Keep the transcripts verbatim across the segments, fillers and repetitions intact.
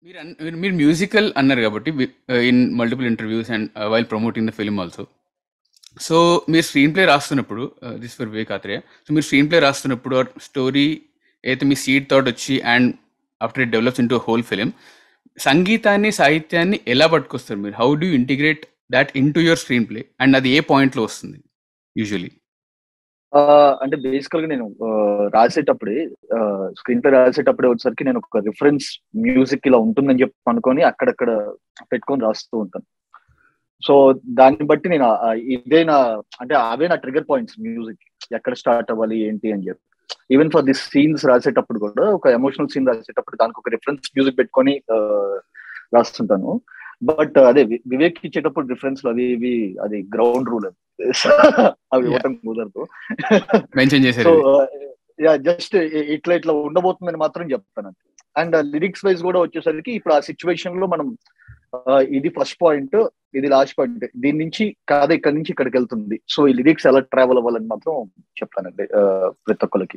మీరు అన్- మీరు మీరు మ్యూజికల్ అన్నారు కాబట్టి in multiple interviews and while promoting the film also. So మీరు స్క్రీన్ ప్లే రాస్తున్నప్పుడు, this for Vivek Athreya, so మీరు స్క్రీన్ ప్లే రాస్తున్నప్పుడు స్టోరీ అయితే మీ సీడ్ థాట్ వచ్చి and after it develops into whole film, సంగీతాన్ని సాహిత్యాన్ని ఎలా పట్టుకొస్తారు మీరు? How do integrate that into your screenplay and అది ఏ పాయింట్లో వస్తుంది యూజువలీ? ఆ, అంటే బేసికల్ గా నేను ఆ, రాసేటప్పుడే స్క్రీన్ ప్లే రాసేటప్పుడే వచ్చేసరికి నేను ఒక రిఫరెన్స్ మ్యూజిక్ ఇలా ఉంటుందని చెప్పి అనుకొని అక్కడక్కడ పెట్టుకొని రాస్తూ ఉంటాను. సో దాన్ని బట్టి నేను ఆ, ఇదే నా అంటే అవే నా ట్రిగర్ పాయింట్స్ మ్యూజిక్ ఎక్కడ స్టార్ట్ అవ్వాలి ఏంటి అని చెప్పి. ఈవెన్ ఫర్ దిస్ సీన్స్ రాసేటప్పుడు కూడా ఒక ఎమోషనల్ సీన్ రాసేటప్పుడు దానికి ఒక రిఫరెన్స్ మ్యూజిక్ పెట్టుకొని ఆ, రాస్తుంటాను. బట్ అదే వి- వివేక్ ఇచ్చేటప్పుడు రిఫరెన్స్ అవి ఇవి అది గ్రౌండ్ రూల్ అది అవి ఇవ్వటం కుదరదు. మెన్షన్ సో చేశారు ఇది. యా జస్ట్ ఇట్లా ఇట్లా ఉండబోతుందని మాత్రం చెప్తాను. అండ్ లిరిక్స్ వైజ్ కూడా వచ్చేసరికి ఇప్పుడు ఆ సిచ్యువేషన్ లో మనం ఆ, ఇది ఫస్ట్ పాయింట్, ఇది లాస్ట్ పాయింట్, దీని నుంచి కథ ఇక్కడ నుంచి ఇక్కడికి వెళ్తుంది, సో ఈ లిరిక్స్ ఎలా ట్రావెల్ అవ్వాలని మాత్రం చెప్తానండి ఆ, ప్రతి ఒక్కరికి.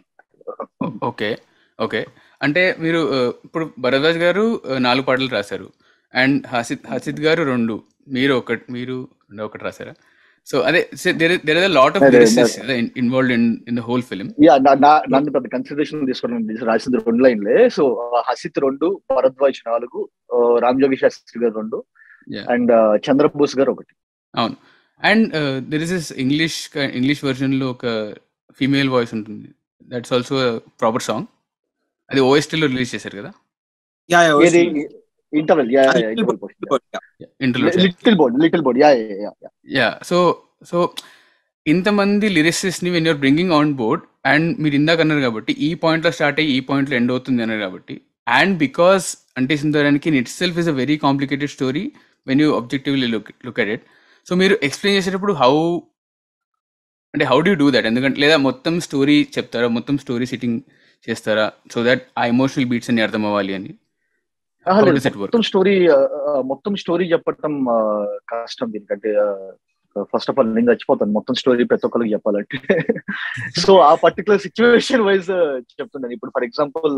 Okay okay. అంటే మీరు ఆ, ఇప్పుడు భరద్వాజ్ గారు ఆ, నాలుగు పాటలు రాశారు అండ్ హసిత్ హసిత్ గారు రెండు, మీరు ఒకటి మీరు రెండు ఒకటి రాశారా? సో అదే there is a lot of అదే lyricist involved in in the whole film. Yeah నన్ను పెద్ద కన్సిడరేషన్ తీసుకోవడం రాసింది రెండు లైన్లే. సో హసిత్ రెండు, భరద్వాజ్ నాలుగు, ఆ, రామ్ జోగి శాస్త్రి గారు రెండు, అండ్ చంద్రబోస్ గారు ఒకటి. అవును. And there is is English English వెర్షన్లో ఒక ఫీమేల్ వాయిస్ ఉంటుంది, దట్స్ ఆల్సో ప్రాపర్ సాంగ్. అది ఓఎస్టీలో రిలీజ్ చేశారు కదా? Yeah, yeah, ఏది obviously. Interval? Yeah A yeah little interval bit, పోస్ట్, little bit, yeah. ఇంటర్లో little bored little bored yeah yeah yeah. Yeah. So so ఇంతమంది లిరిసిస్ట్ని when you're bringing on board and మీరు ఇందాక అన్నారు కాబట్టి ఈ పాయింట్లో స్టార్ట్ అయ్యి ఈ పాయింట్లో ఎండ్ అవుతుంది అన్నారు కాబట్టి, and because Ante Sundaraniki itself is a very complicated story when you objectively look look at it. So మీరు ఎక్స్ప్లెయిన్ చేసేటప్పుడు హౌ అంటే హౌ డూ డూ దట్? ఎందుకంటే లేదా మొత్తం స్టోరీ చెప్తారా, మొత్తం స్టోరీ సిట్టింగ్ చేస్తారా సో దట్ ఆ ఎమోషనల్ బీట్స్ అన్ని అర్థం అవ్వాలి అని? ఆహా, How లేదు, does it work? మొత్తం స్టోరీ మొత్తం స్టోరీ చెప్పటం ఆ, కష్టం దీనికంటే. ఫస్ట్ ఆఫ్ ఆల్ నేను చచ్చిపోతాను మొత్తం స్టోరీ ప్రతి ఒక్కరికి చెప్పాలంటే. సో ఆ పర్టికులర్ సిచ్యువేషన్ వైజ్ చెప్తున్నాను. ఇప్పుడు ఫర్ ఎగ్జాంపుల్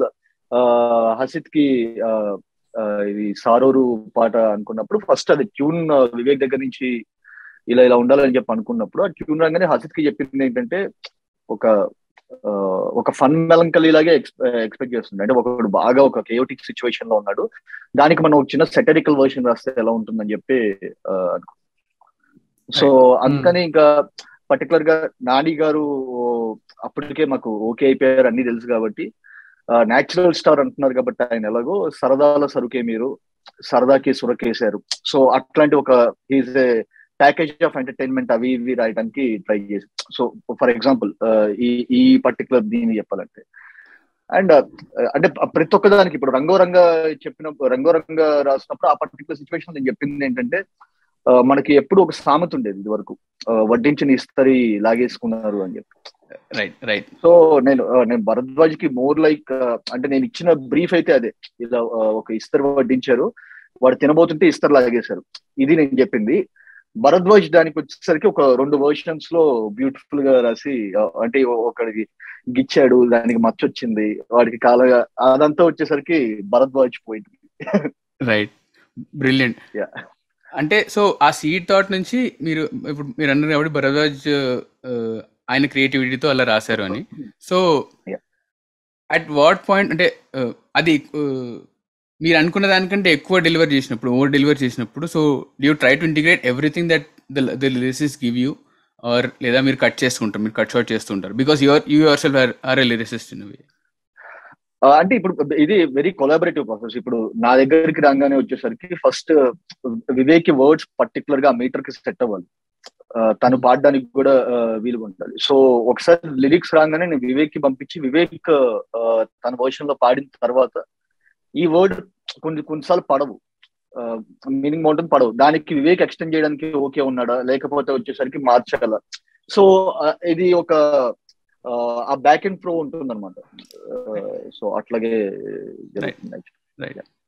హసిత్ కి ఆ, ఆ, ఇది సారోరు పాట అనుకున్నప్పుడు ఫస్ట్ అది ట్యూన్ వివేక్ దగ్గర నుంచి ఇలా ఇలా ఉండాలని చెప్పి అనుకున్నప్పుడు ఆ ట్యూన్ రాగానే హసిత్ కి చెప్పింది ఏంటంటే ఒక ఆ, ఒక ఫన్ మెలంకలీ లాగే ఎక్స్పెక్ట్ చేస్తుంది. అంటే ఒకడు బాగా ఒక కేయోటిక్ సిచ్యువేషన్ లో ఉన్నాడు, దానికి మనం ఒక చిన్న సెటరికల్ వర్షన్ రాస్తే ఎలా ఉంటుందని చెప్పి ఆ, అనుకున్నాం. సో అందుకని ఇంకా పర్టికులర్ గా నాని గారు అప్పటికే మాకు ఓకే అయిపోయారు, అన్ని తెలుసు కాబట్టి న్యాచురల్ స్టార్ అంటున్నారు కాబట్టి ఆయన ఎలాగో సరదాల సరుకే మీరు సరదాకి సురకేశారు, సో అట్లాంటి ఒక is a package of entertainment అవి ఇవి రాయడానికి ట్రై చేసి. సో ఫర్ ఎగ్జాంపుల్ ఈ ఈ పర్టికులర్ దీన్ని చెప్పాలంటే అండ్ అంటే ప్రతి ఒక్క దానికి ఇప్పుడు రంగోరంగ చెప్పినప్పుడు రంగోరంగ రాసినప్పుడు ఆ పర్టికులర్ సిచ్యువేషన్ నేను చెప్పింది ఏంటంటే ఆ, మనకి ఎప్పుడు ఒక సామెత ఉండేది ఇది వరకు, వడ్డించిన ఇస్తరి లాగేసుకున్నారు అని చెప్పి. Right right. సో నేను ఆ, నేను భరద్వాజ్ కి మోర్ లైక్ అంటే నేను ఇచ్చిన బ్రీఫ్ అయితే అదే, ఇలా ఆ, ఒక ఇస్తరు వడ్డించారు, వాడు తినబోతుంటే ఇస్తరు లాగేశారు, ఇది నేను చెప్పింది. భరద్వాజ్ దానికి వచ్చేసరికి ఒక రెండు వర్షన్స్ లో బ్యూటిఫుల్ గా రాసి ఆ, అంటే ఒకడికి గిచ్చాడు, దానికి మచ్చ వచ్చింది, వాడికి కాల అదంతా వచ్చేసరికి భరద్వాజ్ పోయింది. Right, brilliant. యా అంటే సో ఆ సీడ్ థాట్ నుంచి మీరు ఇప్పుడు మీరు అన్నారు కాబట్టి భరద్వాజ్ ఆ, ఆయన క్రియేటివిటీతో అలా రాశారు అని. So Yeah. At what point అంటే ఆ, అది ఆ, మీరు అనుకున్న దానికంటే ఎక్కువ డెలివర్ చేసినప్పుడు, ఓవర్ డెలివర్ చేసినప్పుడు, so you try to integrate everything that the the lyricists give you, or లేదా మీరు కట్ చేసుకుంటారు, మీరు కట్ షార్ట్ చేస్తుంటారు because your you yourself are a lyricist in way? ఆ, అంటే ఇప్పుడు ఇది వెరీ కొలాబరేటివ్ ప్రాసెస్. ఇప్పుడు నా దగ్గరికి రాగానే వచ్చేసరికి ఫస్ట్ వివేక్ వర్డ్స్ పర్టికులర్ గా మీటర్ కి సెట్ అవ్వాలి, ఆ, తను పాడడానికి కూడా ఆ, వీలుగా ఉండాలి. సో ఒకసారి లిరిక్స్ రాగానే నేను వివేక్ కి పంపించి వివేక్ ఆ, తన వర్షన్ లో పాడిన తర్వాత ఈ వర్డ్ కొన్ని కొన్నిసార్లు పడవు, మీనింగ్ బాగుంటుంది, పడవు, దానికి వివేక్ ఎక్స్టెండ్ చేయడానికి ఓకే ఉన్నాడా లేకపోతే వచ్చేసరికి మార్చగల. సో ఇది ఒక ఆ బ్యాక్ అండ్ ఫ్రో ఉంటుంది అనమాట. సో అట్లాగే జరుగుతుంది. రైట్.